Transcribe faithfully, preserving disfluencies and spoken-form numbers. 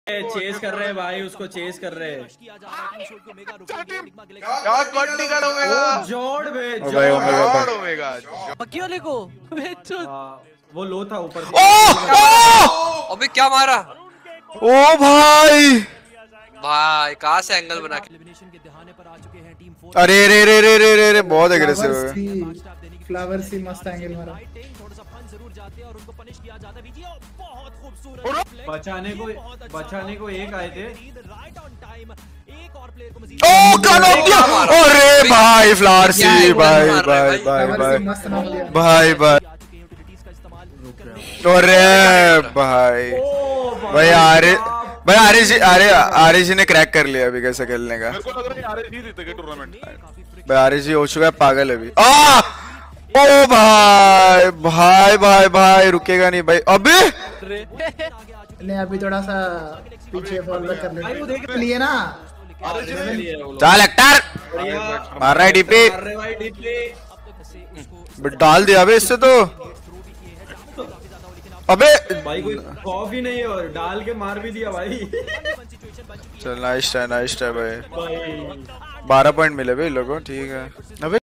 Chess कर रहे हैं भाई, उसको चेस कर रहे हैं। क्या कट कर ओमेगा जोड़ बे जोड़ ओमेगा क्यों लिखो वो लो था ऊपर। अबे क्या मारा? ओ भाई भाई कहाँ से एंगल बना के? अरे रे रे रे रे रे रे बहुत एग्रेसिव है। फ्लावर सी मस्त एंगल मारा। बचाने को बचाने को एक आए थे। ओ क्या अरे भाई फ्लावर सी भाई भाई भाई भाई भाई भाई अरे भाई भाई आरे भाई आरिश जी अरे आरिश जी ने क्रैक कर लिया अभी कैसे खेलने का। मेरे को लग रहा है आरिश ही जीतेगा टूर्नामेंट। भाई आरिश जी हो चुका है पागल है अभी। आ ओ भाई भाई भाई भाई रुकेगा नहीं भाई अबे नहीं अभी थोड़ा सा पीछे फॉल बैक कर ले लिए ना। चल एक्टर मार रहा है डीपी डाल दिया अबे इससे तो। अबे भाई कोई खौफ ही नहीं है और डाल के मार भी दिया भाई। चल नाइस है नाइस है भाई। बारह पॉइंट मिले भाई लोगों ठीक है। अबे